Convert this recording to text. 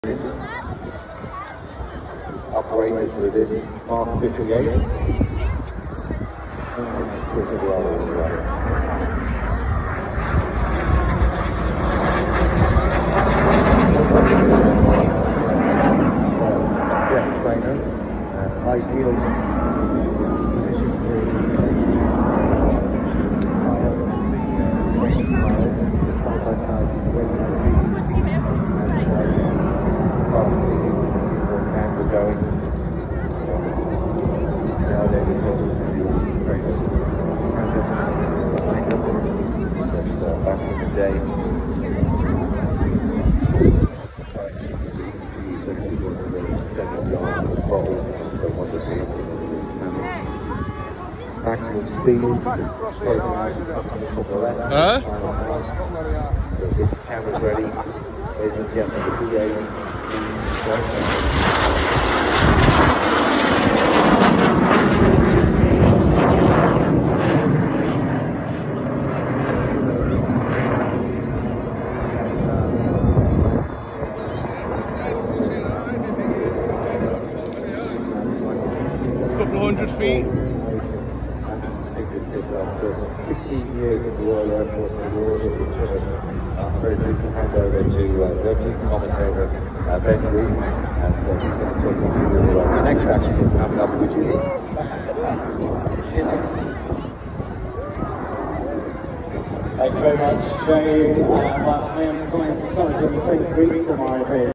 Operated for this Mark 58. Trainer, ideal position side by side hands are going. Nowadays, of course, back in the day, maximum speed, camera's ready, ladies and gentlemen, the PA. Couple of 100 feet. 16 years at the Royal Air Force and the Royal Air Force. I'm very pleased to hand over to their chief commentator, Ben Green, and he's going to talk about the next action coming up, which is Thank you very much, Dave. I am calling Sergeant Ben Green from our